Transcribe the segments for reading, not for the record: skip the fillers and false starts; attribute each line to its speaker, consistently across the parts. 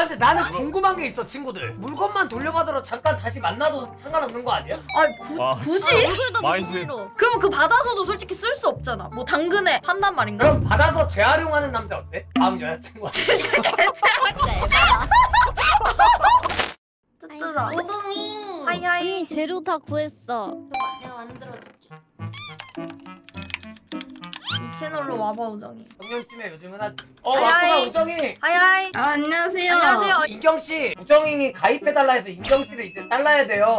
Speaker 1: 근데 나는 궁금한 게 있어 친구들. 물건만 돌려받으러 잠깐 다시 만나도 상관없는 거 아니야?
Speaker 2: 굳이?
Speaker 3: 얼굴도 보기 싫어.
Speaker 2: 그럼 그 받아서도 솔직히 쓸 수 없잖아. 뭐 당근에 판단 말인가?
Speaker 1: 그럼 받아서 재활용하는 남자 어때? 다음 여자친구.
Speaker 2: 뜨뜨다.
Speaker 4: 오동이.
Speaker 2: 하이하이.
Speaker 3: 언니 재료 다 구했어.
Speaker 4: 내가 만들어줄게.
Speaker 2: 이 채널로 와봐 우정이.
Speaker 1: 정년쯤에 요즘은
Speaker 2: 하이,
Speaker 1: 왔구나
Speaker 2: 하이.
Speaker 1: 우정이.
Speaker 2: 하이하이.
Speaker 5: 안녕하세요.
Speaker 2: 안녕하세요.
Speaker 1: 인경씨 우정이 가입해달라 해서 인경씨를 이제 잘라야 돼요.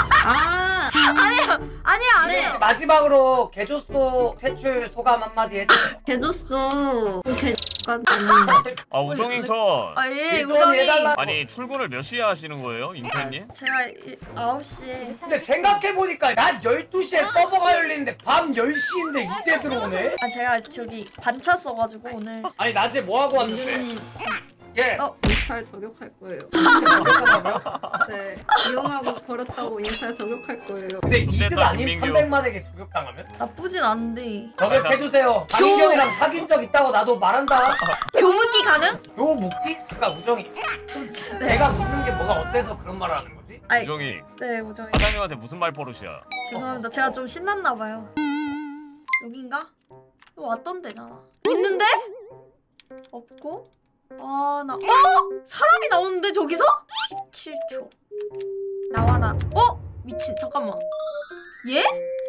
Speaker 2: 아니야.
Speaker 1: 인경씨 마지막으로 개조소 퇴출 소감 한마디 해주세요.
Speaker 5: 개줬어.
Speaker 6: 아 우정인 턴.
Speaker 2: 예
Speaker 1: 일돈
Speaker 2: 우정이.
Speaker 1: 해달라.
Speaker 6: 아니 출근을 몇 시에 하시는 거예요, 인턴님?
Speaker 2: 제가 9시에.
Speaker 1: 근데 생각해보니까 난 12시에 서버가 열리는데 밤 10시인데 이제 들어오네?
Speaker 2: 제가 저기 반차 써가지고 오늘.
Speaker 1: 아니 낮에 뭐하고 왔는데? 예.
Speaker 5: 인스타에 저격할 거예요. 네. 이용하고 버렸다고 인스타에 저격할 거예요.
Speaker 1: 근데 이득
Speaker 6: 좋겠다,
Speaker 1: 아님?
Speaker 6: 김민규.
Speaker 1: 300만에게 저격당하면?
Speaker 2: 나쁘진 않은데.
Speaker 1: 저격해주세요. 강인경이랑 사귄 적 있다고 나도 말한다.
Speaker 2: 교무기 가능?
Speaker 1: 요 묻기? 잠깐 우정이.
Speaker 2: 네.
Speaker 1: 내가 묻는 게 뭐가 어때서 그런 말을 하는 거지?
Speaker 2: 아이,
Speaker 6: 우정이
Speaker 2: 네 우정이.
Speaker 6: 사장님한테 무슨 말 버릇이야?
Speaker 2: 죄송합니다. 제가 좀 신났나봐요. 여긴가? 이거 왔던 데잖아. 있는데? 없고? 사람이 나오는데 저기서? 17초. 나와라. 미친. 잠깐만. 얘?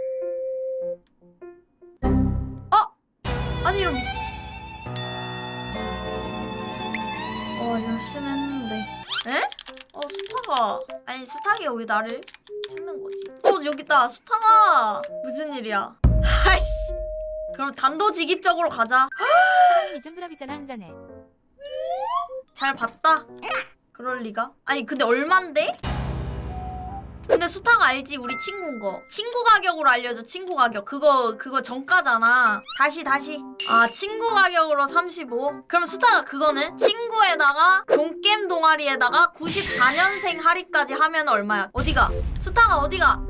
Speaker 2: 아니 이런 미친. 열심히 했는데. 에? 수타가. 아니 수타가 왜 나를 찾는 거지? 여기 있다. 수타가. 무슨 일이야? 아이씨. 그럼 단도직입적으로 가자.
Speaker 7: 사람이 좀 불합이잖아 한잔해.
Speaker 2: 잘 봤다. 그럴 리가. 아니 근데 얼만데? 근데 수타가 알지 우리 친구인 거. 친구 가격으로 알려줘. 친구 가격. 그거 정가잖아. 다시. 친구 가격으로 35. 그럼 수타가 그거는 친구에다가 종겜 동아리에다가 94년생 할인까지 하면 얼마야? 어디가? 수타가 어디가?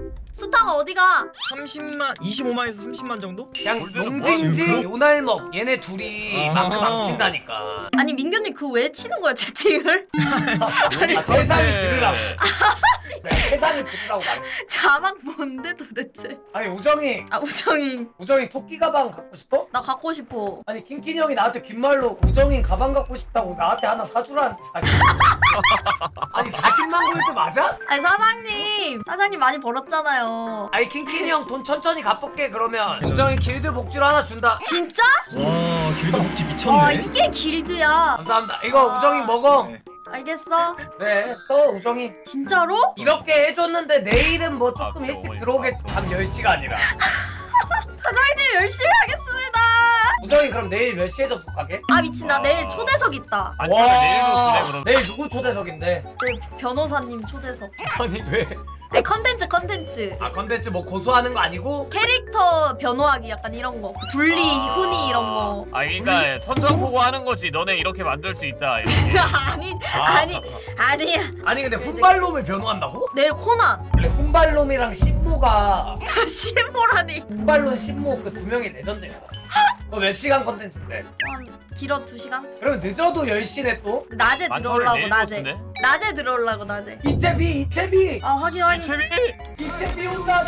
Speaker 8: 30만, 25만에서 30만 정도?
Speaker 1: 그냥
Speaker 6: 골드는
Speaker 1: 농진지
Speaker 8: 뭐야,
Speaker 1: 요날먹 얘네 둘이 막 망친다니까.
Speaker 2: 아니 민규님 그거 왜 치는 거야 채팅을?
Speaker 1: 세상이 들으라고. 세상이 들으라고 말해.
Speaker 2: 자막 뭔데 도대체?
Speaker 1: 아니 우정이
Speaker 2: 우정이
Speaker 1: 토끼 가방 갖고 싶어?
Speaker 2: 나 갖고 싶어.
Speaker 1: 아니 킹kin이 형이 나한테 귓말로 우정이 가방 갖고 싶다고 나한테 하나 사주라는데 아니 40만 골드 맞아?
Speaker 2: 아니 사장님 많이 벌었잖아요.
Speaker 1: 아니 킹kin이 형 돈 천천히 갚을게 그러면. 우정이 길드 복지로 하나 준다.
Speaker 2: 진짜?
Speaker 8: 와, 길드 복지 미쳤네.
Speaker 2: 이게 길드야.
Speaker 1: 감사합니다. 이거 우정이 먹어.
Speaker 8: 네.
Speaker 2: 알겠어.
Speaker 1: 네, 또 우정이
Speaker 2: 진짜로?
Speaker 1: 이렇게 해줬는데 내일은 뭐 조금
Speaker 6: 그래,
Speaker 1: 일찍
Speaker 6: 어머니.
Speaker 1: 들어오겠지. 밤 10시가 아니라.
Speaker 2: 사장님 열심히 하겠습니다.
Speaker 1: 우정이 그럼 내일 몇 시에 접속하게?
Speaker 2: 미친 나 내일 초대석 있다.
Speaker 6: 아니 내일도 쓰네 그럼.
Speaker 1: 내일 누구 초대석인데?
Speaker 2: 내일 변호사님 초대석.
Speaker 1: 아니 왜?
Speaker 2: 아니 컨텐츠.
Speaker 1: 컨텐츠 뭐 고소하는 거 아니고?
Speaker 2: 캐릭터 변호하기 약간 이런 거. 분리, 훈이 이런 거.
Speaker 6: 그러니까 선전포고 하는 거지. 너네 이렇게 만들 수 있다. 이렇게.
Speaker 2: 아니야.
Speaker 1: 아니 근데 훈발놈을 변호한다고?
Speaker 2: 내일 코난.
Speaker 1: 원래 훈발놈이랑 신모가
Speaker 2: 신모라니.
Speaker 1: 훈발놈 신모 그 두 명이 레전드야. 너 몇 시간 컨텐츠인데?
Speaker 2: 길어 2시간?
Speaker 1: 그러면 늦어도 10시네 또?
Speaker 2: 낮에 들어오려고
Speaker 6: 내일
Speaker 2: 낮에.
Speaker 6: 보스네?
Speaker 2: 낮에 들어오려고 낮에.
Speaker 1: 이채비!
Speaker 2: 확인.
Speaker 1: 이채비 온다!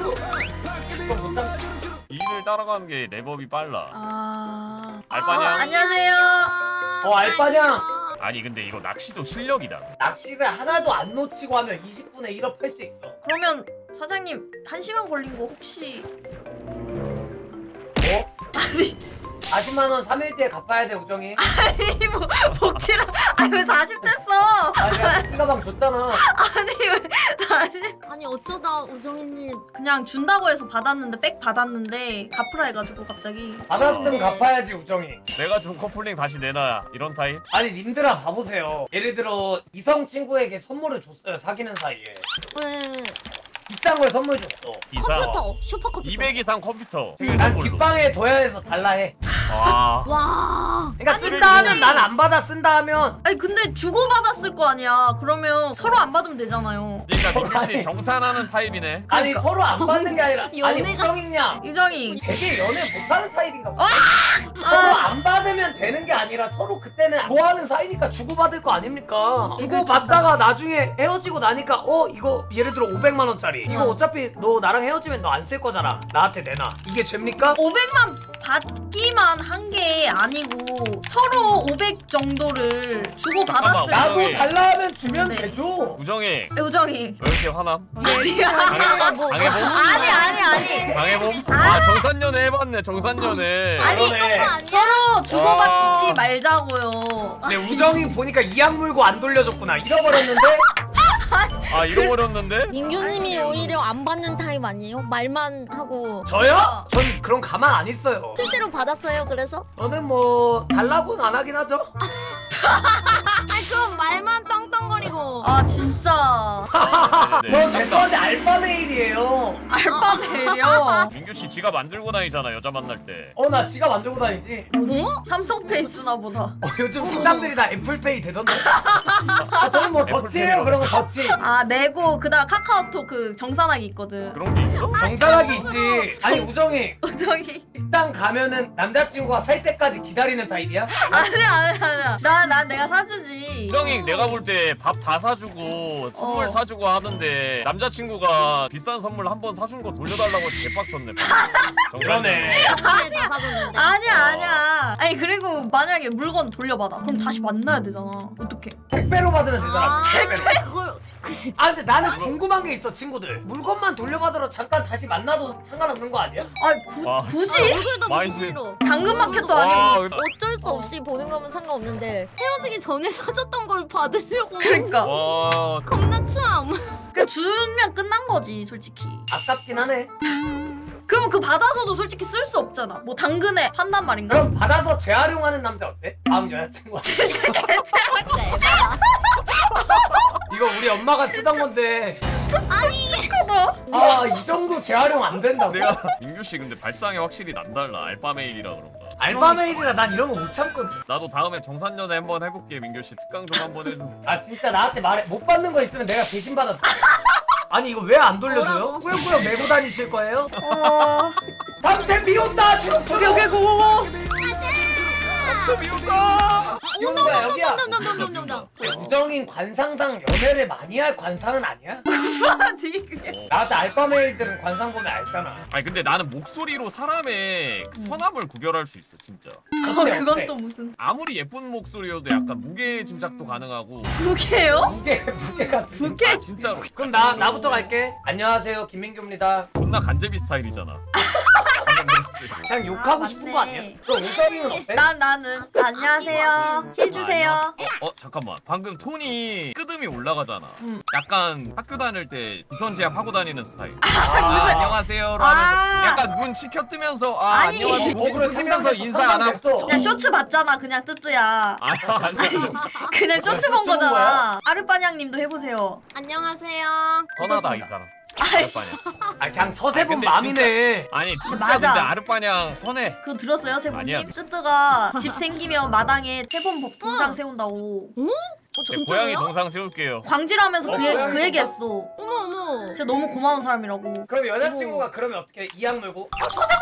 Speaker 6: 일을 따라가는 게 랩업이 빨라. 알바냐?
Speaker 2: 안녕하세요.
Speaker 1: 알바냥!
Speaker 6: 아니 근데 이거 낚시도 실력이다.
Speaker 1: 낚시를 하나도 안 놓치고 하면 20분에 1업 할 수 있어.
Speaker 2: 그러면 사장님 1시간 걸린 거 혹시
Speaker 1: 아니 40만 원 3일 뒤에 갚아야 돼 우정이.
Speaker 2: 아니 뭐 복지랑 왜 40 됐어?
Speaker 1: 내가 토끼 가방 줬잖아.
Speaker 2: 아니 왜 40?
Speaker 3: 아니 어쩌다 우정이님.
Speaker 2: 그냥 준다고 해서 받았는데 백 받았는데 갚으라 해가지고 갑자기.
Speaker 1: 받았으면 갚아야지 우정이.
Speaker 6: 내가 준 커플링 다시 내놔 이런 타입?
Speaker 1: 아니 님들아 봐보세요. 예를 들어 이성 친구에게 선물을 줬어요 사귀는 사이에.
Speaker 3: 네.
Speaker 1: 비싼 걸 선물 줬어.
Speaker 6: 이상
Speaker 3: 컴퓨터 슈퍼컴퓨터
Speaker 6: 200 이상 컴퓨터
Speaker 1: 난
Speaker 6: 생일선 걸로.
Speaker 1: 뒷방에 둬야 해서 달라 해.
Speaker 6: 와
Speaker 3: 와
Speaker 1: 그러니까 쓴다 하면 난 안 받아, 쓴다 하면.
Speaker 2: 아니 근데 주고받았을 거 아니야. 그러면 서로 안 받으면 되잖아요.
Speaker 6: 그러니까 민규씨
Speaker 1: 아니.
Speaker 6: 정산하는 타입이네.
Speaker 1: 아니 서로 안 받는 게 아니라 아니
Speaker 3: 연애가-
Speaker 1: 우정인 양
Speaker 2: 유정이
Speaker 1: 되게 연애 못하는 타입인가 봐. 서로 안 받으면 되는 게 아니라 서로 그때는 좋아하는 사이니까 주고받을 거 아닙니까? 주고받다가 나중에 헤어지고 나니까 이거 예를 들어 500만 원짜리 이거 어차피 너 나랑 헤어지면 너 안 쓸 거잖아. 나한테 내놔. 이게 죄입니까?
Speaker 2: 500만 받기만 한 게 아니고 서로 500 정도를 주고받았을 때
Speaker 1: 나도 달라 하면 주면
Speaker 2: 네.
Speaker 1: 되죠.
Speaker 6: 우정이
Speaker 2: 유정이
Speaker 6: 왜 이렇게 화남?
Speaker 2: 아니
Speaker 6: 방해봄?
Speaker 2: 아니
Speaker 6: 방해봄? 아 정산연애 해봤네 정산연애.
Speaker 2: 아니
Speaker 1: 그러네.
Speaker 2: 서로 주고받지
Speaker 6: 와.
Speaker 2: 말자고요.
Speaker 1: 근데 우정이 보니까 이악 물고 안 돌려줬구나. 잃어버렸는데
Speaker 6: 아 잃어버렸는데?
Speaker 3: 민규님이 오히려 안 받는 타입 아니에요? 말만 하고
Speaker 1: 저요? 전 그런 가만 안 있어요.
Speaker 3: 실제로 받았어요 그래서?
Speaker 1: 저는 뭐 달라고는 안 하긴 하죠.
Speaker 3: 아 그럼 말만 떵떵거리고
Speaker 2: 아 진짜
Speaker 1: 저 죄송한데 알바 메일이에요.
Speaker 2: 알바 메일이요.
Speaker 6: 민규씨 지갑 안 들고 다니잖아 여자 만날 때.
Speaker 1: 나 지갑 만들고 다니지.
Speaker 2: 뭐지? 삼성페이 쓰나 보다.
Speaker 1: 요즘 식당들이 다 애플페이 되던데. 저는 뭐 더치예요. 그런 거 더치.
Speaker 2: 아 내고 그다음 카카오톡 그 정산하기 있거든.
Speaker 6: 그런 게 있어?
Speaker 1: 정산하기 있지. 아니 우정이
Speaker 2: 저기
Speaker 1: 식당 가면은 남자친구가 살 때까지 기다리는 타입이야?
Speaker 2: 아니야. 난 내가 사주지.
Speaker 6: 우정이 내가 볼 때 밥 다 사주고 선물 사주고 하는데 남자친구가 비싼 선물 한 번 사준 거 돌려달라고 해서 개빡쳤네.
Speaker 1: 그러네.
Speaker 3: 다 사줬는데
Speaker 2: 아니야. 아니 그리고 만약에 물건 돌려받아. 그럼 다시 만나야 되잖아. 어떡해?
Speaker 1: 택배로 받으면 되잖아. 택배로.
Speaker 3: 그걸 그치
Speaker 1: 근데 나는 궁금한 게 있어 친구들. 물건만 돌려받으러 잠깐 다시 만나도 상관없는 거 아니야?
Speaker 2: 아니
Speaker 6: 와.
Speaker 2: 굳이?
Speaker 3: 얼굴도
Speaker 6: 마이스.
Speaker 3: 무지로
Speaker 2: 당근마켓도
Speaker 6: 와,
Speaker 2: 아니고.
Speaker 3: 어쩔 수 없이 보는 거면 상관없는데 헤어지기 전에 사줬던 걸 받으려고
Speaker 2: 그러니까.
Speaker 6: 와
Speaker 3: 겁나 참
Speaker 2: 그 주면 끝난 거지 솔직히.
Speaker 1: 아깝긴 하네.
Speaker 2: 그러면 그 받아서도 솔직히 쓸 수 없잖아. 뭐 당근에 판단 말인가?
Speaker 1: 그럼 받아서 재활용하는 남자 어때? 다음 여자친구한테. 이거 우리 엄마가 쓰던 건데. 이 정도 재활용 안 된다고?
Speaker 6: 내가 민규씨 근데 발상이 확실히 남달라. 알바 메일이라 그런가.
Speaker 1: 알바 메일이라 난 이런 거 못 참거든.
Speaker 6: 나도 다음에 정산연애 한번 해볼게. 민규씨 특강 좀 한번 해줘.
Speaker 1: 아 진짜 나한테 말해. 못 받는 거 있으면 내가 대신 받아줘. 아니 이거 왜 안 돌려줘요?
Speaker 3: 뭐라고?
Speaker 1: 꾸역꾸역 메고 다니실 거예요?
Speaker 2: 어.
Speaker 1: 당신 비온다!
Speaker 2: 오케이 고고고.
Speaker 1: 비온다 여기야.
Speaker 3: 온다
Speaker 1: 우정인 관상상 연애를 많이 할 관상은 아니야?
Speaker 2: 되게 그게.
Speaker 1: 나한테 알바 메일들은 관상 보면 알잖아.
Speaker 6: 아니 근데 나는 목소리로 사람의 그 선함을 구별할 수 있어 진짜.
Speaker 1: 어때,
Speaker 2: 그건
Speaker 1: 어때?
Speaker 2: 또 무슨
Speaker 6: 아무리 예쁜 목소리여도 약간 무게 짐작도 가능하고.
Speaker 2: 무게요?
Speaker 1: 무게가
Speaker 2: 무게?
Speaker 6: 아 진짜로.
Speaker 1: 그럼 나부터 갈게. 안녕하세요 김민규입니다.
Speaker 6: 존나 간제비 스타일이잖아. 방금 들었지?
Speaker 1: 그냥 욕하고 싶은 거 아니야? 그럼 우정이는 어때?
Speaker 2: 나는 안녕하세요. 힐 주세요.
Speaker 6: 잠깐만. 방금 톤이 끄듬이 올라가잖아.
Speaker 2: 음.
Speaker 6: 약간 학교 다닐 때 비선제압 하고 다니는 스타일.
Speaker 1: 무슨-
Speaker 6: 안녕하세요로 하면서
Speaker 2: 아.
Speaker 6: 약간 눈 치켜뜨면서
Speaker 2: 아니.
Speaker 6: 안녕하세요. 고개
Speaker 1: 그래,
Speaker 6: 숙이면서 인사 안 하고.
Speaker 1: 상상됐어.
Speaker 2: 그냥 쇼츠 봤잖아. 그냥 뜨뜨야.
Speaker 6: 아니.
Speaker 2: 그냥 쇼츠 본
Speaker 1: 쇼츠 본
Speaker 2: 거잖아.
Speaker 1: 거야?
Speaker 2: 아르빠냥님도 해보세요.
Speaker 3: 안녕하세요
Speaker 6: 편하다 이 사람.
Speaker 2: 아이씨.
Speaker 6: 아르빠냥.
Speaker 1: 그냥 서세본
Speaker 6: 근데
Speaker 1: 맘이네.
Speaker 6: 아니 진짜
Speaker 2: 맞아.
Speaker 6: 근데 아르빠냥 선해.
Speaker 2: 그거 들었어요,
Speaker 6: 아니야.
Speaker 2: 세봉님? 뜨뜨가 집 생기면 마당에 세봉 동상 세운다고.
Speaker 6: 네, 고양이 동상 세울게요.
Speaker 2: 광질하면서
Speaker 1: 고양이
Speaker 2: 그 얘기했어.
Speaker 3: 어머
Speaker 2: 진짜 너무 고마운 사람이라고.
Speaker 1: 그럼 여자친구가 그러면 어떻게 이악 물고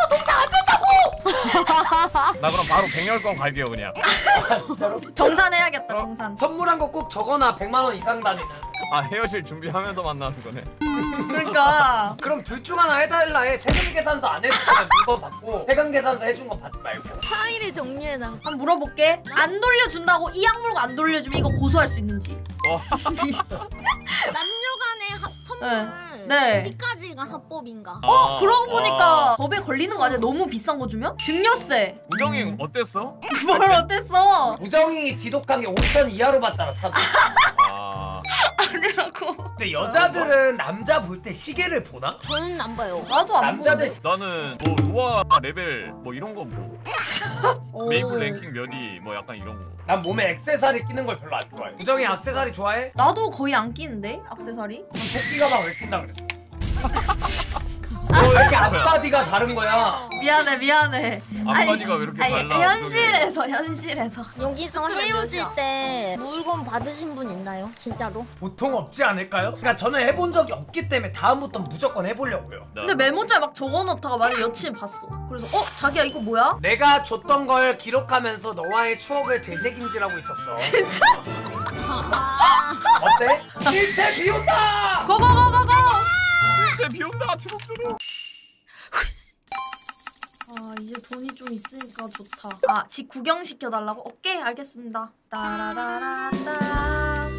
Speaker 6: 나 그럼 바로 백열권 갈게요 그냥.
Speaker 2: 정산해야겠다, 정산.
Speaker 1: 선물한 거 꼭 적어놔. 100만 원 이상 단위는.
Speaker 6: 아 헤어질 준비하면서 만나는 거네.
Speaker 2: 그러니까.
Speaker 1: 그럼 둘 중 하나 해달라 해. 세금 계산서 안 해주면 물건 받고 세금 계산서 해준 거 받지 말고.
Speaker 3: 파일을 정리해놔
Speaker 2: 한번 물어볼게. 안 돌려준다고 이 약물고 안 돌려주면 이거 고소할 수 있는지.
Speaker 3: 남녀간의 선물
Speaker 2: 네.
Speaker 3: 어디까지가 합법인가
Speaker 2: 그러고 보니까 법에 걸리는 거 아니야? 너무 비싼 거 주면? 증여세.
Speaker 6: 우정이 어땠어?
Speaker 2: 뭘 어땠어?
Speaker 1: 우정이 지독한 게 5천 이하로 받잖아 차도.
Speaker 6: 아
Speaker 2: 아니라고.
Speaker 1: 근데 여자들은 남자 볼 때 시계를 보나?
Speaker 3: 저는 안 봐요
Speaker 2: 나도 안
Speaker 1: 남자들
Speaker 2: 보는데.
Speaker 6: 나는 뭐 노아 레벨 뭐 이런 거 뭐
Speaker 2: 오.
Speaker 6: 메이플 랭킹 몇위 뭐 약간 이런 거.
Speaker 1: 난 몸에 액세서리 끼는 걸 별로 안 좋아해. 우정이 액세서리 좋아해?
Speaker 2: 나도 거의 안 끼는데? 액세서리?
Speaker 1: 그럼 토끼 가방 왜 낀다 그랬어? 왜 이렇게 앞바디가 다른 거야?
Speaker 2: 미안해.
Speaker 6: 앞바디가 왜 이렇게 달라?
Speaker 2: 현실에서.
Speaker 3: 여기서 헤어질 때 물건 받으신 분 있나요? 진짜로?
Speaker 1: 보통 없지 않을까요? 그러니까 저는 해본 적이 없기 때문에 다음부터 무조건 해보려고요.
Speaker 2: 근데 메모장에 막 적어놓다가 만약 여친이 봤어. 그래서 자기야 이거 뭐야?
Speaker 1: 내가 줬던 걸 기록하면서 너와의 추억을 되새김질하고 있었어. 진짜? 어때? 일체 비운다!
Speaker 2: 고고고고고!
Speaker 6: 진짜 비온다 주룩주룩.
Speaker 2: 이제 돈이 좀 있으니까 좋다. 집 구경시켜달라고? 오케이 알겠습니다. 따라라라따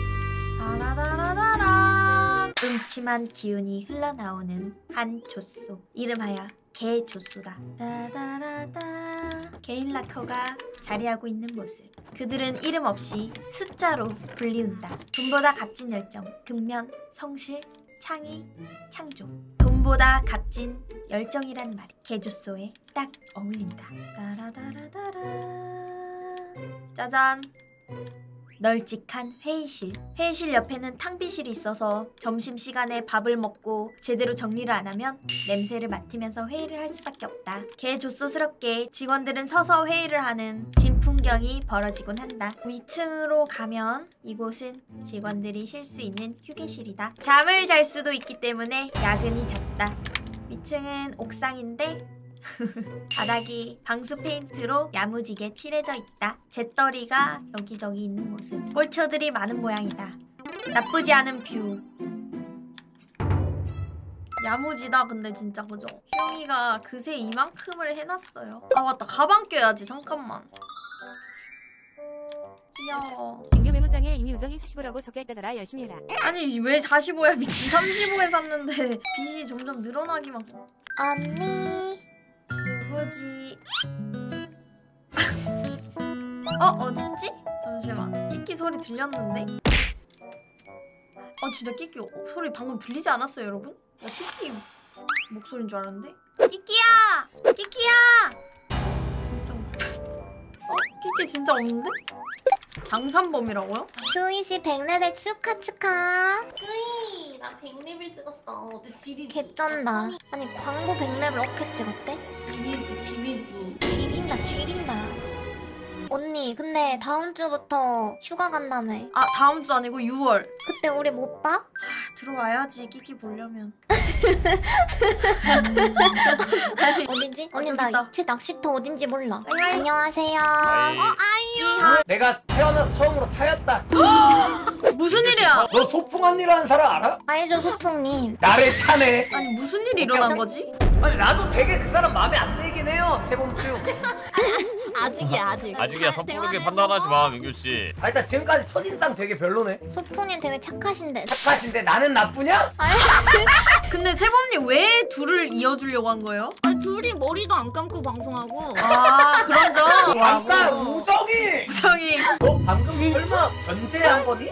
Speaker 2: 따라라라라 음침한 기운이 흘러나오는 한 조소 이름하여 개조소다. 따다라다 개인 락커가 자리하고 있는 모습. 그들은 이름 없이 숫자로 불리운다. 돈보다 값진 열정, 근면, 성실, 창의, 창조. 돈보다 값진 열정이란 말이 개조소에 딱 어울린다. 따라다라다라 짜잔. 널찍한 회의실. 회의실 옆에는 탕비실이 있어서 점심시간에 밥을 먹고 제대로 정리를 안 하면 냄새를 맡으면서 회의를 할 수밖에 없다. 개조소스럽게 직원들은 서서 회의를 하는 진풍경이 벌어지곤 한다. 위층으로 가면 이곳은 직원들이 쉴 수 있는 휴게실이다. 잠을 잘 수도 있기 때문에 야근이 잦다. 위층은 옥상인데 바닥이 방수 페인트로 야무지게 칠해져 있다. 재떨이가 여기저기 있는 모습. 꼴초들이 많은 모양이다. 나쁘지 않은 뷰. 야무지다 근데 진짜 그죠? 형이가 그새 이만큼을 해놨어요. 맞다 가방 껴야지. 잠깐만. 귀여워.
Speaker 7: 민규 메모장에 이미 우정이 45라고 적혀있다더라. 열심히 해라.
Speaker 2: 아니 왜 45야 미친. 35에 샀는데 빚이 점점 늘어나기만.
Speaker 3: 언니.
Speaker 2: 누구지? 어딘지? 잠시만. 끼끼 소리 들렸는데? 진짜 끼끼 소리 방금 들리지 않았어요 여러분? 야 끼끼 목소리인 줄 알았는데? 끼끼야! 끼끼야! 진짜 끼끼 진짜 없는데? 장산범이라고요?
Speaker 3: 수이씨 100레벨 축하.
Speaker 4: 으이, 나 100레벨 찍었어. 어때 지리지?
Speaker 3: 개쩐다. 아니 광고 100레벨 어떻게 찍었대?
Speaker 4: 지리지.
Speaker 3: 쥐린다. 언니 근데 다음 주부터 휴가 간다며.
Speaker 2: 다음 주 아니고 6월.
Speaker 3: 그때 우리 못 봐?
Speaker 2: 들어와야지 끼끼 보려면.
Speaker 3: 어딘지? 언니
Speaker 2: 저기
Speaker 3: 나
Speaker 2: 있다.
Speaker 3: 이치 낚시터 어딘지 몰라.
Speaker 2: 아이.
Speaker 3: 안녕하세요.
Speaker 6: 아이.
Speaker 1: 내가 태어나서 처음으로 차였다.
Speaker 2: 무슨 일이야?
Speaker 1: 너 소풍 언니라는 사람 알아?
Speaker 3: 알죠 소풍님.
Speaker 1: 나를 차네.
Speaker 2: 아니 무슨 일이 일어난 거지?
Speaker 1: 아니 나도 되게 그 사람 마음에 안 들긴 해요. 세범추.
Speaker 3: 아직이야.
Speaker 6: 아직이야 섣부르게 판단하지 마 민규 씨.
Speaker 1: 일단 지금까지 첫인상 되게 별로네.
Speaker 3: 소풍님 되게 착하신데.
Speaker 1: 착하신데 나는 나쁘냐?
Speaker 2: 근데 세범님 왜 둘을 이어주려고 한 거예요?
Speaker 3: 아니 둘이 머리도 안 감고 방송하고.
Speaker 2: 그런 점.
Speaker 1: 잠깐 우정이.
Speaker 2: 우정이.
Speaker 1: 너 방금 설마 변제한 거니?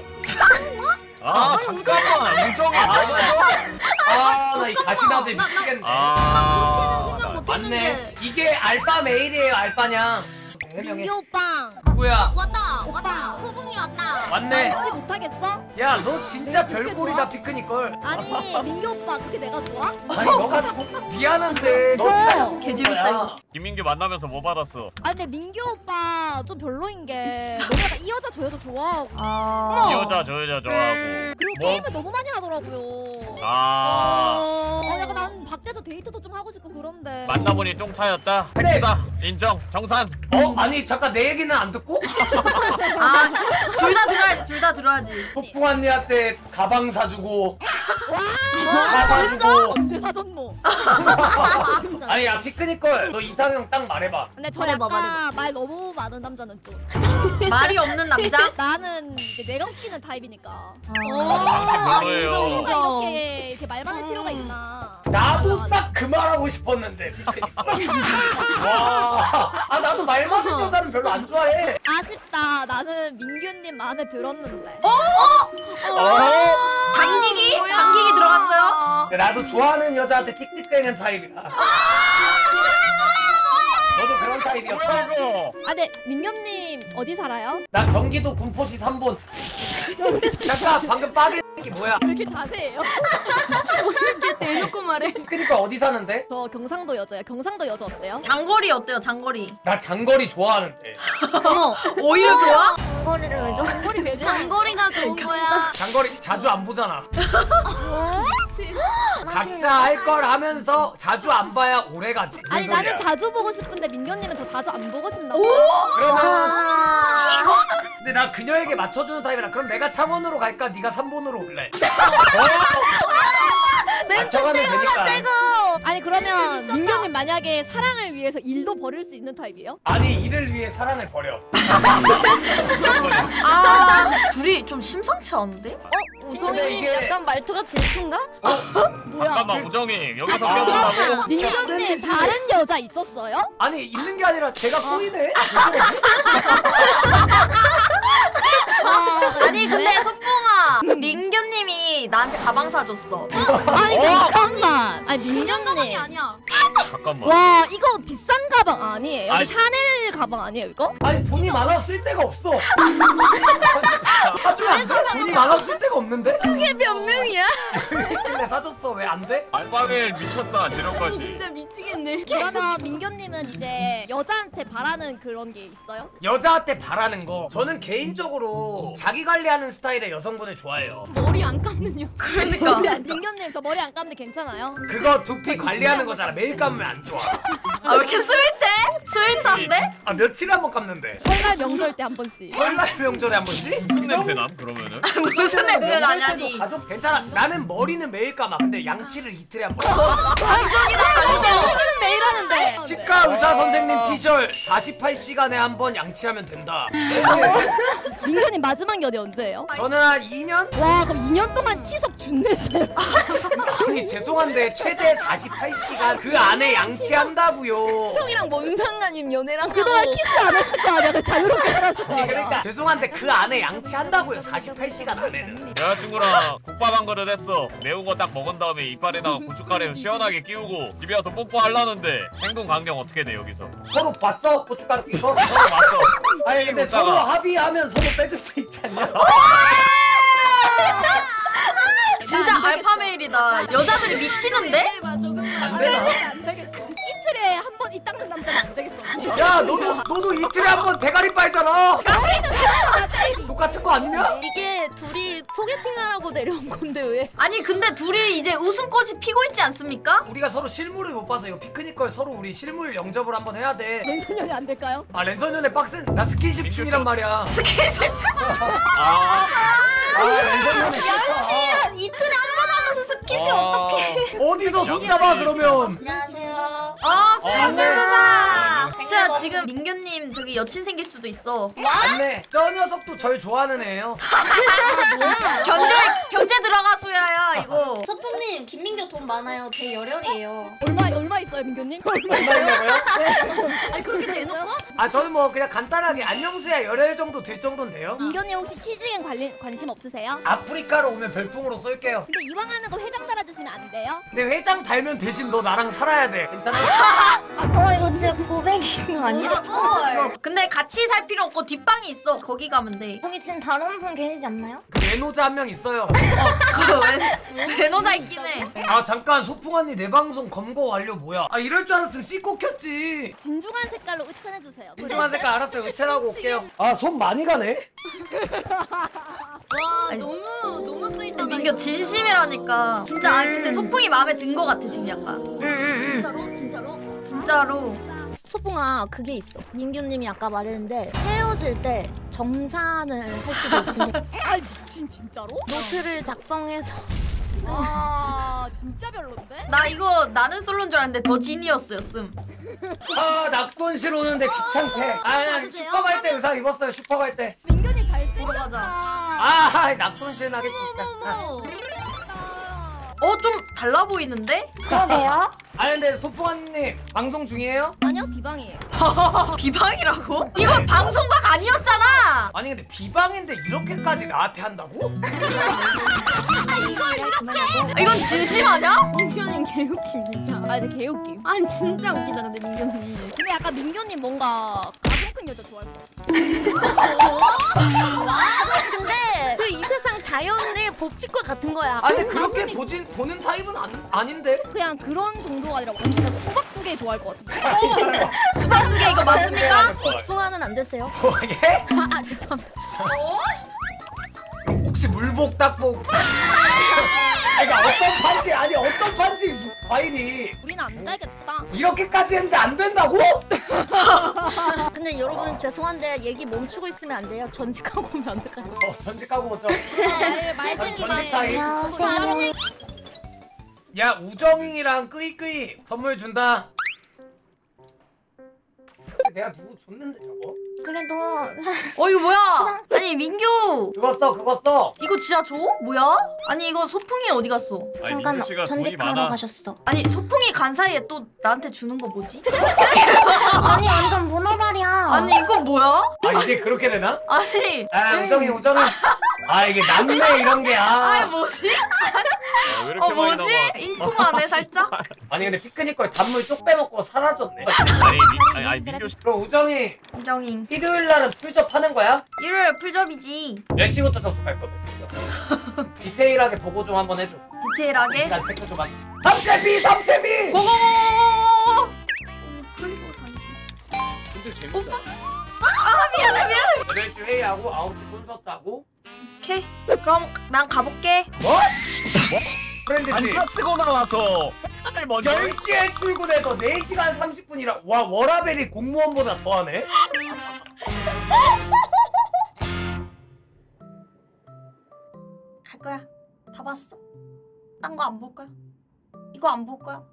Speaker 6: 잠깐만 우정이 맞아.
Speaker 1: 이 가시나들 미치겠네.
Speaker 3: 생각 못
Speaker 1: 맞네.
Speaker 3: 했는데.
Speaker 1: 이게 알바 메일이에요 알바냥. 해명해.
Speaker 3: 민규 오빠.
Speaker 1: 누구야?
Speaker 3: 왔다. 소풍이 왔다.
Speaker 1: 왔네.
Speaker 3: 같이 못하겠어?
Speaker 1: 야 너 진짜 별꼴이다 피크니걸.
Speaker 3: 아니 민규 오빠 그게 내가 좋아?
Speaker 1: 아니 너가 미안한데 너 잘.
Speaker 2: 개재밌다 이거.
Speaker 6: 김민규 만나면서 뭐 받았어?
Speaker 3: 아니 근데 민규 오빠 좀 별로인 게 너무 약간 이 여자 저 여자 좋아하고
Speaker 6: 이 여자 저 여자 좋아하고.
Speaker 3: 그리고
Speaker 6: 뭐?
Speaker 3: 게임을 너무 많이 하더라고요. 약간 난 밖에서 데이트도 좀 하고 싶고 그런데.
Speaker 6: 만나보니 똥차였다.
Speaker 1: 그래.
Speaker 6: 다 인정 정산.
Speaker 1: 아니 잠깐 내 얘기는 안 듣고?
Speaker 2: 둘 다 들어야지.
Speaker 1: 폭풍 언니한테 가방 사주고 다 사주고.
Speaker 3: 언제 사줬노?
Speaker 1: 아니 야 피크니걸 너 이상형 딱 말해봐.
Speaker 3: 근데 저
Speaker 2: 말해봐,
Speaker 3: 약간 말 너무 많은 남자는 좀.
Speaker 2: 말이 없는 남자?
Speaker 3: 나는 이제 내가 웃기는 타입이니까.
Speaker 6: 당신 별로예요.
Speaker 3: 인정. 이렇게 말 많을 필요가 있나?
Speaker 1: 나도 딱 그 말하고 싶었는데 와, 나도 말 많은 여자는 별로 안 좋아해.
Speaker 3: 아쉽다. 나는 민규님 마음에 들었는데.
Speaker 2: 당기기? 당기기 들어갔어요?
Speaker 1: 근데 나도 좋아하는 여자한테 틱틱대는 타입이다. 너도 그런 타입이었어?
Speaker 6: 뭐야 이거?
Speaker 3: 근데 민규님 어디 살아요?
Speaker 1: 나 경기도 군포시 3본. 잠깐 방금 빠개 이게 뭐야?
Speaker 3: 왜 이렇게 자세해요?
Speaker 5: 대놓고 말해.
Speaker 1: 그니까 어디 사는데?
Speaker 3: 저 경상도 여자예요. 경상도 여자 어때요?
Speaker 2: 장거리 어때요? 장거리.
Speaker 1: 나 장거리 좋아하는데.
Speaker 2: 어머, 오히려 좋아?
Speaker 4: 장거리를 왜 줘?
Speaker 3: 장거리 왜 좋아?
Speaker 5: 장거리가 좋은 거야.
Speaker 1: 장거리 자주 안 보잖아. 각자 할 걸 하면서 자주 안 봐야 오래 가지. 무슨
Speaker 3: 아니
Speaker 1: 소리야.
Speaker 3: 나는 자주 보고 싶은데 민규님은 저 자주 안 보고 싶다고.
Speaker 1: 그러면 근데 나 그녀에게 맞춰주는 타입이라. 그럼 내가 창원으로 갈까? 네가 3번으로 올래? 맞춰가면 되니까.
Speaker 3: 아니 그러면 민규님 만약에 사랑을 위해서 일도 버릴 수 있는 타입이에요?
Speaker 1: 아니 이를 위해 사랑을 버려.
Speaker 2: 아, 둘이 좀 심상치 않은데?
Speaker 1: 근데
Speaker 3: 우정이님
Speaker 1: 이게-
Speaker 3: 약간 말투가 질투인가? 뭐야?
Speaker 6: 잠깐만 우정이 여기서
Speaker 3: 잠깐만.
Speaker 6: 껴준다고?
Speaker 3: 민규님 다른 여자 있었어요?
Speaker 1: 아니 있는 게 아니라 제가 꼬이네.
Speaker 2: 아니 근데 소풍아, 민규님이 나한테 가방 사줬어.
Speaker 3: 아니 잠깐만. 아니 민규님.
Speaker 5: 아니야.
Speaker 6: 잠깐만.
Speaker 3: 와 이거 비싼 가방 아니에요?
Speaker 6: 아니.
Speaker 3: 샤넬 가방 아니에요 이거?
Speaker 1: 아니 돈이 많아 쓸 데가 없어. 사주면 안 돼? 돈이 많아 쓸 데가 없는데?
Speaker 5: 그게 변명이야?
Speaker 1: 있길래 사줬어. 왜 안 돼?
Speaker 6: 알바벨 미쳤다 지렁까지.
Speaker 5: 진짜 미치겠네.
Speaker 3: 그러면 민규님은 이제 여자한테 바라는 그런 게 있어요?
Speaker 1: 여자한테 바라는 거. 저는 개인적으로 자기 관리하는 스타일의 여성분을 좋아해요.
Speaker 5: 머리 안 감는 여자.
Speaker 2: 그러니까.
Speaker 3: 민규님 저 머리 안 감는데 괜찮아요?
Speaker 1: 그거 두피 관리하는 거잖아. 매일 감으면 안 좋아.
Speaker 2: 아, 왜 이렇게 스윗해? 스윗한데?
Speaker 1: 아 며칠에 한 번 감는데.
Speaker 3: 설날 명절 때 한 번씩.
Speaker 1: 설날 명절에 한 번씩?
Speaker 6: 무슨 냄새 남 그러면은?
Speaker 2: 무슨 냄새 나냐니.
Speaker 1: 가족 괜찮아. 나는 머리는 매일 감아. 근데 양치를 이틀에 한 번.
Speaker 3: 무슨 매일 하는데?
Speaker 1: 치과 의사 선생님 피셜 48시간에 한 번 양치하면 된다.
Speaker 3: 민규님 마지막 연애 언제예요?
Speaker 1: 저는 한 2년?
Speaker 3: 와 그럼 2년 동안 치석 준댔어요.
Speaker 1: 아니 죄송한데 최대 48시간 그 안에 양치한다고요.
Speaker 5: 형이랑 뭔 상관임 연애랑.
Speaker 3: 그동안 키스 안 했을 거 아니야? 그 자유롭게 살았을 거
Speaker 1: 아니,
Speaker 3: 아니야?
Speaker 1: 그러니까 죄송한데 그 안에 양치한다고요. 48시간 안에는.
Speaker 6: 여자친구랑 국밥 한 그릇 했어. 매운 거 딱 먹은 다음에 이빨에다가 고춧가루 시원하게 끼우고 집에 와서 뽀뽀하려는데 행동 강령 어떻게 돼 여기서?
Speaker 1: 서로 봤어? 고춧가루 끼고?
Speaker 6: 서로 맞어.
Speaker 1: 아니 근데
Speaker 6: 먹다가.
Speaker 1: 서로 합의하면 서로 빼줄 수 있지 않냐?
Speaker 2: 진짜 알파 메일이다. 여자들이 미치는데?
Speaker 1: 안 되나?
Speaker 3: 안 되겠어. 이틀에 한 번 이 닦는 남자는 안 되겠어.
Speaker 1: 야 너도 이틀에 한 번 대가리 빨잖아. 똑같은 거 아니냐?
Speaker 5: 이게 둘이 소개팅하라고 내려온 건데 왜?
Speaker 2: 아니 근데 둘이 이제 웃음꽃이 피고 있지 않습니까?
Speaker 1: 우리가 서로 실물을 못 봐서 이거 피크닉 걸 서로 우리 실물 영접을 한번 해야 돼.
Speaker 3: 랜선연애 안 될까요?
Speaker 1: 아 랜선연애 빡센. 나 스킨십 중이란 말이야.
Speaker 2: 스킨십
Speaker 6: 아.
Speaker 1: 랜선연애
Speaker 2: 이틀에 한 번 하면서 스킨십
Speaker 6: 어떡해.
Speaker 1: 어디서 손잡아 그러면?
Speaker 4: 안녕하세요.
Speaker 2: 수샤.
Speaker 4: 네.
Speaker 2: 수샤 지금 민규님 저기 여친 생길 수도 있어.
Speaker 1: 맞네. 저 녀석도 절 좋아하는 애예요.
Speaker 2: 견제 들어가 수야야 이거.
Speaker 4: 서풍님 김민규 돈 많아요. 제 열혈이에요.
Speaker 3: 얼마 있어요 민규님?
Speaker 1: 얼마냐고요?
Speaker 3: 아니 그렇게 대놓고?
Speaker 1: 아 저는 뭐 그냥 간단하게 안녕수야 열혈 정도 들 정도는 돼요.
Speaker 3: 민규님 혹시 치즈엔 관심 없으세요?
Speaker 1: 아프리카로 오면 별풍으로 쏠게요.
Speaker 3: 근데 이왕 하는 거 회장 달아주시면 안 돼요?
Speaker 1: 근데 회장 달면 대신 너 나랑 살아야 돼. 괜찮아?
Speaker 4: 이거 진짜 고백인 거 아니야?
Speaker 2: 근데 같이 살 필요 없고 뒷방이 있어. 거기 가면 돼.
Speaker 4: 거기 지금 다른 분 계시지 않나요?
Speaker 1: 그 외노자 한 명 있어요.
Speaker 2: 그거 왜 노자 있긴 해.
Speaker 1: 아 잠깐 소풍 언니 내 방송 검거 완료 뭐야? 아 이럴 줄 알았으면 씻고 켰지.
Speaker 3: 진중한 색깔로 의천해주세요.
Speaker 1: 궁금한 색깔 알았어요. 의체하고 올게요. 아 손 많이 가네.
Speaker 5: 와
Speaker 2: 아니,
Speaker 5: 너무 쓰이다.
Speaker 2: 민규 진심이라니까. 진짜 아니 근데 소풍이 마음에 든 거 같아 지금 약간.
Speaker 3: 진짜로?
Speaker 2: 진짜로.
Speaker 3: 소풍아 그게 있어. 민규님이 아까 말했는데 헤어질 때 정산을 할 수도 있는데 아 미친 진짜로? 노트를 작성해서 와 진짜 별론데?
Speaker 2: 나 이거 나는 솔로인 줄 알았는데 더 지니어스였음.
Speaker 1: 아 낙손실 오는데 귀찮게. 아 그냥 슈퍼 갈 때 의상 입었어요. 슈퍼 갈 때.
Speaker 3: 민규님 잘생겼다.
Speaker 2: 보러 가자.
Speaker 1: 아 낙손실 나겠습니까?
Speaker 2: 좀 달라 보이는데?
Speaker 4: 그러게요.
Speaker 1: 아 근데 소풍 언니 방송 중이에요?
Speaker 3: 아니요 비방이에요.
Speaker 2: 비방이라고? 이건 방송각 아니었잖아.
Speaker 1: 아니 근데 비방인데 이렇게까지 나한테 한다고?
Speaker 2: 이건 진심 아니야?
Speaker 5: 민규님 개웃김 진짜.
Speaker 3: 아 이제 개웃김.
Speaker 5: 아니 진짜 웃기다 근데 민규님.
Speaker 3: 근데 약간 민규님 뭔가 가슴 큰 여자 좋아할 것 같아. 와 근데 그 이 세상 자연의 법칙과 같은 거야.
Speaker 1: 아니 그렇게 보는 타입은 아닌데?
Speaker 5: 그냥 그런 정도가 아니라 완전 수박 두 개 좋아할 것 같아.
Speaker 2: 수박 두 개 이거 맞습니까?
Speaker 3: 복숭아는 안 되세요?
Speaker 1: 뭐 예?
Speaker 3: 아 죄송합니다.
Speaker 1: 혹시 물복 딱복 그러니까 어떤 판지 과일이
Speaker 5: 우리는 안 되겠다.
Speaker 1: 이렇게까지 했는데 안 된다고?
Speaker 3: 근데 여러분 죄송한데 얘기 멈추고 있으면 안 돼요. 전직하고 오면 안 될까요?
Speaker 1: 전직하고 오죠.
Speaker 5: 말씀이
Speaker 1: 전직 타입.
Speaker 4: 안녕하세요.
Speaker 1: 야 우정잉이랑 끄이끄이 선물 준다. 내가 누구 줬는데 저거?
Speaker 4: 그래도
Speaker 2: 이거 뭐야? 아니 민규
Speaker 1: 그거 써.
Speaker 2: 이거 진짜 줘? 뭐야? 아니 이거 소풍이 어디 갔어?
Speaker 6: 아니
Speaker 4: 잠깐
Speaker 6: 민규 씨가 돈이
Speaker 4: 전직하러
Speaker 6: 많아.
Speaker 4: 가셨어.
Speaker 2: 아니 소풍이 간 사이에 또 나한테 주는 거 뭐지?
Speaker 4: 아니 완전 문어발이야.
Speaker 2: 아니 이건 뭐야?
Speaker 1: 아 이게 그렇게 되나?
Speaker 2: 아니
Speaker 1: 아 우정이. 아 이게 남매 이런 게
Speaker 2: 아니 뭐지?
Speaker 6: 왜 이렇게 많이
Speaker 2: 뭐지?
Speaker 6: 나와?
Speaker 2: 잉크만해 살짝?
Speaker 1: 아니 근데 피크닉 거에 단물 쪽 빼먹고 사라졌네.
Speaker 6: 아니 민규 씨
Speaker 1: 그럼 우정이
Speaker 2: 인정잉.
Speaker 1: 일요일 날은 풀접 하는 거야?
Speaker 2: 일요일 풀접이지.
Speaker 1: 몇 시부터 접속할 거든? 디테일하게 보고 좀 한번 해줘.
Speaker 2: 디테일하게.
Speaker 1: 시간 체크 좀 하게. 삼채비!
Speaker 2: 고고고고고고. 그리고 당신.
Speaker 6: 근데 재밌다.
Speaker 2: 미안해.
Speaker 1: 8시 회의하고 9시 콘서트 하고.
Speaker 2: 오케이. 그럼 난 가볼게.
Speaker 1: 뭐? 프렌드씨
Speaker 6: 안차 쓰고 나와서 맨날 먼저
Speaker 1: 10시에 출근해서 4시간 30분이라 와 워라벨이 공무원보다 더하네?
Speaker 2: 갈 거야. 다 봤어. 딴 거 안 볼 거야. 이거 안 볼 거야.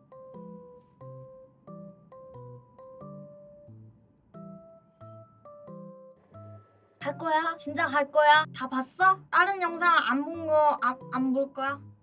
Speaker 2: 갈 거야. 진짜 갈 거야. 다 봤어? 다른 영상 안 본 거 안 볼 거야.